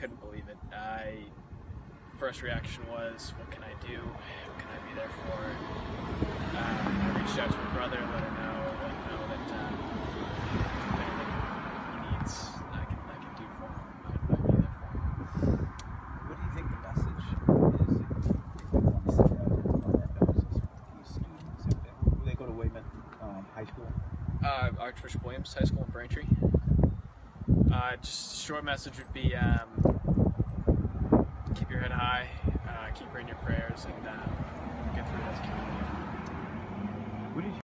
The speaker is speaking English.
couldn't believe it. First reaction was, what can I do? What can I be there for? I reached out to my brother, let him know that if anything he needs, I can do for him. I'd be there for him. What do you think the message is if you want to send out to these students? Will they go to Weymouth High School? Archbishop Williams High School in Braintree. Just a short message would be keep your head high, keep praying your prayers, and get through this community. What is